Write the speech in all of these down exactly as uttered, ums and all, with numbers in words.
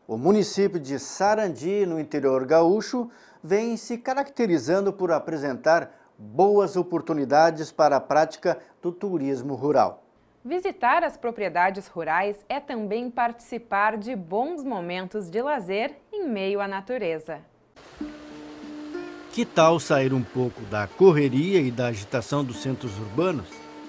O município de Sarandi, no interior gaúcho, vem se caracterizando por apresentar boas oportunidades para a prática do turismo rural. Visitar as propriedades rurais é também participar de bons momentos de lazer em meio à natureza. Que tal sair um pouco da correria e da agitação dos centros urbanos?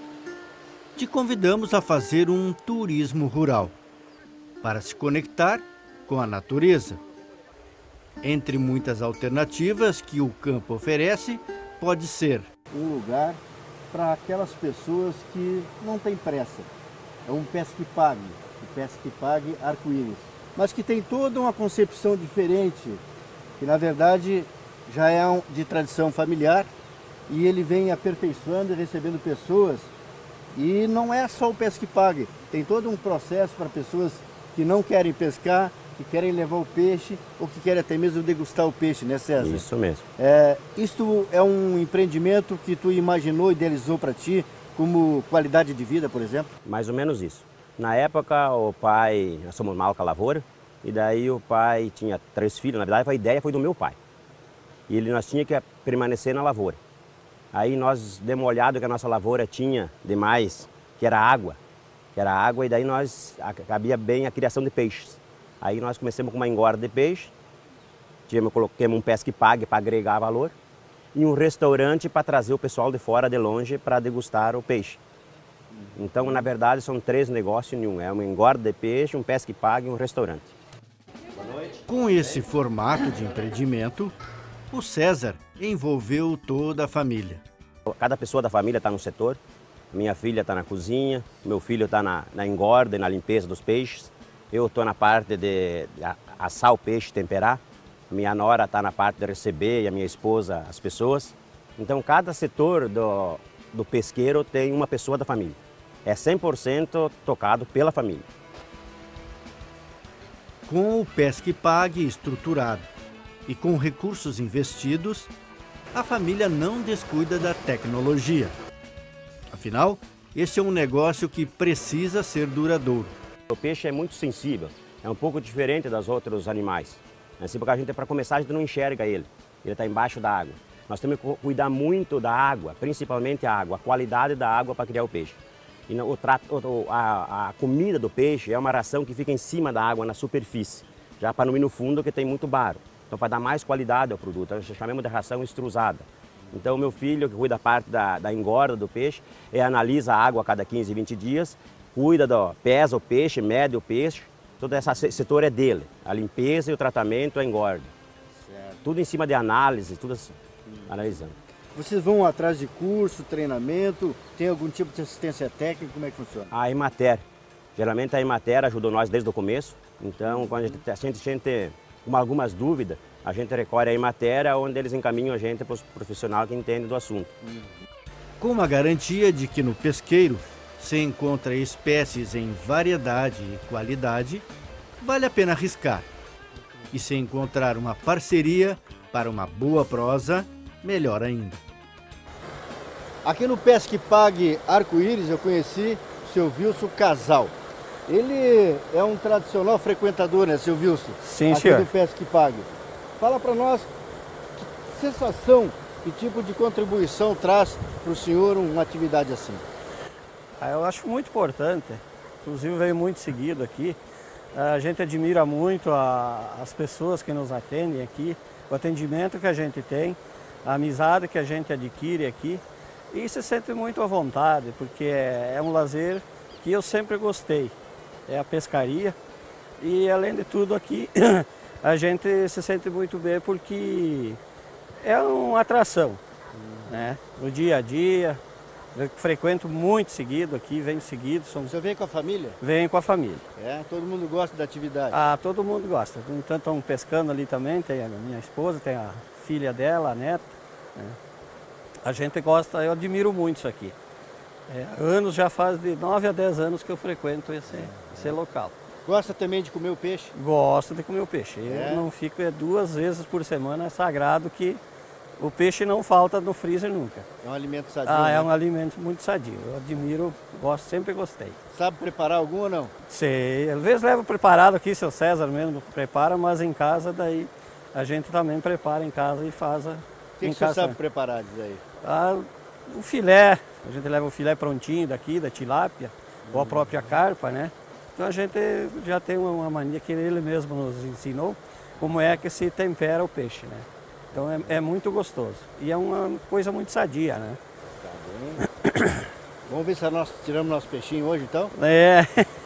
Te convidamos a fazer um turismo rural, para se conectar com a natureza. Entre muitas alternativas que o campo oferece, pode ser um lugar para aquelas pessoas que não têm pressa. É um pesque pague, o pesque pague arco-íris, mas que tem toda uma concepção diferente, que na verdade já é um, de tradição familiar, e ele vem aperfeiçoando e recebendo pessoas. E não é só o pesque pague, tem todo um processo para pessoas que não querem pescar, que querem levar o peixe ou que querem até mesmo degustar o peixe, né, César? Isso mesmo. É, isto é um empreendimento que tu imaginou, idealizou para ti como qualidade de vida, por exemplo? Mais ou menos isso. Na época, o pai, nós somos mal com a lavoura, e daí o pai tinha três filhos, na verdade a ideia foi do meu pai. E ele, nós tínhamos que permanecer na lavoura. Aí nós demos uma olhada que a nossa lavoura tinha demais, que era água, que era água, e daí nós cabia bem a criação de peixes. Aí nós começamos com uma engorda de peixe, tivemos, coloquemos um pesque pague para agregar valor, e um restaurante para trazer o pessoal de fora, de longe, para degustar o peixe. Então, na verdade, são três negócios em um, é uma engorda de peixe, um pesque pague e um restaurante. Com esse formato de empreendimento, o César envolveu toda a família. Cada pessoa da família está no setor. Minha filha está na cozinha, meu filho está na, na engorda e na limpeza dos peixes. Eu estou na parte de, de assar o peixe, temperar. Minha nora está na parte de receber e a minha esposa as pessoas. Então cada setor do, do pesqueiro tem uma pessoa da família. É cem por cento tocado pela família. Com o pesque pague estruturado e com recursos investidos, a família não descuida da tecnologia. Afinal, esse é um negócio que precisa ser duradouro. O peixe é muito sensível, é um pouco diferente dos outros animais. Assim, porque a gente, para começar, a gente não enxerga ele, ele está embaixo da água. Nós temos que cuidar muito da água, principalmente a água, a qualidade da água para criar o peixe. E o trato, a, a comida do peixe é uma ração que fica em cima da água, na superfície, já para não ir no fundo, que tem muito baro. Então, para dar mais qualidade ao produto, nós chamamos de ração extrusada. Então, o meu filho, que cuida da parte da, da engorda do peixe, ele analisa a água a cada quinze, vinte dias, cuida, do, pesa o peixe, mede o peixe, todo esse setor é dele. A limpeza e o tratamento, a engorda. Certo. Tudo em cima de análise, tudo assim, hum. analisando. Vocês vão atrás de curso, treinamento, tem algum tipo de assistência técnica, como é que funciona? A Emater. Geralmente a Emater ajudou nós desde o começo, então quando a gente, a gente, a gente com algumas dúvidas, a gente recorre à Emater, onde eles encaminham a gente para os profissionais que entendem do assunto. Com uma garantia de que no pesqueiro se encontra espécies em variedade e qualidade, vale a pena arriscar. E se encontrar uma parceria para uma boa prosa, melhor ainda. Aqui no Pesque Pague Arco-Íris eu conheci o seu Wilson Casal. Ele é um tradicional frequentador, né, seu Wilson? Sim, aqui senhor. do Pesque Pague. Fala para nós que sensação, que tipo de contribuição traz para o senhor uma atividade assim? Ah, eu acho muito importante, inclusive veio muito seguido aqui. A gente admira muito a, as pessoas que nos atendem aqui, o atendimento que a gente tem, a amizade que a gente adquire aqui e se sente muito à vontade, porque é, é um lazer que eu sempre gostei, é a pescaria e além de tudo aqui a gente se sente muito bem porque é uma atração, né? No dia a dia. Eu frequento muito seguido aqui, venho seguido. Somos... Você vem com a família? Venho com a família. É, todo mundo gosta da atividade? Ah, todo mundo gosta. Então estão pescando ali também, tem a minha esposa, tem a filha dela, a neta. Né? A gente gosta, eu admiro muito isso aqui. É, anos, já faz de nove a dez anos que eu frequento esse, é, esse é. local. Gosta também de comer o peixe? Gosto de comer o peixe. É. Eu não fico é, duas vezes por semana, é sagrado que o peixe não falta no freezer nunca. É um alimento sadio, Ah, né? é um alimento muito sadio. Eu admiro, gosto, sempre gostei. Sabe preparar algum ou não? Sei, às vezes levo preparado aqui, seu César mesmo prepara, mas em casa daí a gente também prepara em casa e faz a, O que, em que você casa. sabe preparar disso aí? Ah, o filé, a gente leva o filé prontinho daqui, da tilápia, hum. ou a própria carpa, né? Então a gente já tem uma mania que ele mesmo nos ensinou, como é que se tempera o peixe, né? Então é, é muito gostoso e é uma coisa muito sadia, né? Tá bem. Vamos ver se nós tiramos nosso peixinho hoje, então? É.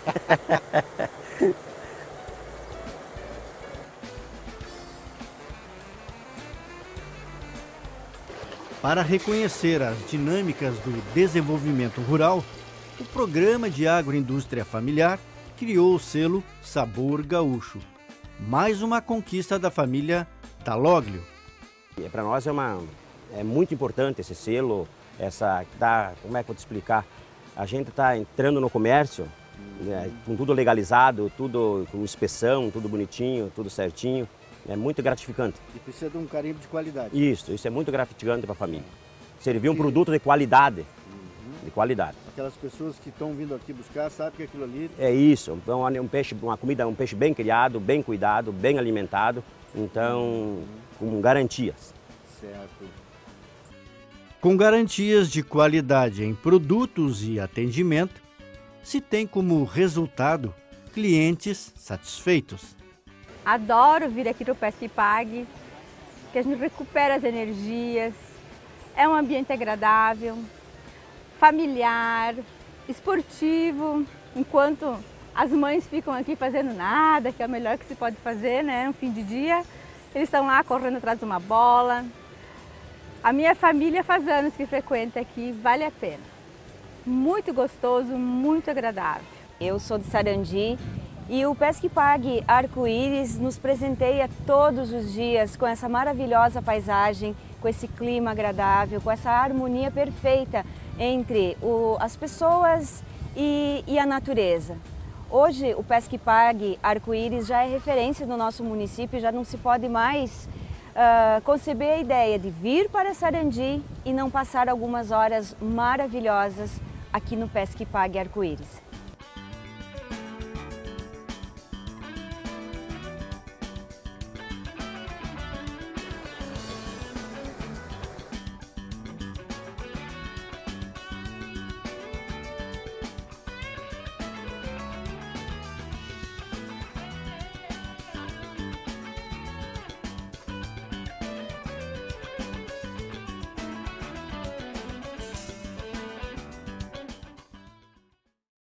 Para reconhecer as dinâmicas do desenvolvimento rural, o Programa de Agroindústria Familiar criou o selo Sabor Gaúcho, mais uma conquista da família Dalloglio. Para nós é, uma, é muito importante esse selo, essa, tá, como é que eu vou te explicar? A gente está entrando no comércio, né, com tudo legalizado, tudo com inspeção, tudo bonitinho, tudo certinho. É muito gratificante. E precisa de um carimbo de qualidade. Isso, isso é muito gratificante para a família. Servir um produto de qualidade, uhum. de qualidade. Aquelas pessoas que estão vindo aqui buscar sabem que aquilo ali... É isso, então um peixe, uma comida, um peixe bem criado, bem cuidado, bem alimentado, então uhum. com garantias. Certo. Com garantias de qualidade em produtos e atendimento, se tem como resultado clientes satisfeitos. Adoro vir aqui no Pesca e Pague, que a gente recupera as energias, é um ambiente agradável, familiar, esportivo, enquanto as mães ficam aqui fazendo nada, que é o melhor que se pode fazer, né, no fim de dia, eles estão lá correndo atrás de uma bola. A minha família faz anos que frequenta aqui, vale a pena. Muito gostoso, muito agradável. Eu sou de Sarandi e o Pesca e Pague Arco-Íris nos presenteia todos os dias com essa maravilhosa paisagem, com esse clima agradável, com essa harmonia perfeita entre o, as pessoas e, e a natureza. Hoje o Pesca e Pague Arco-Íris já é referência no nosso município, já não se pode mais uh, conceber a ideia de vir para Sarandi e não passar algumas horas maravilhosas aqui no Pesca e Pague Arco-Íris.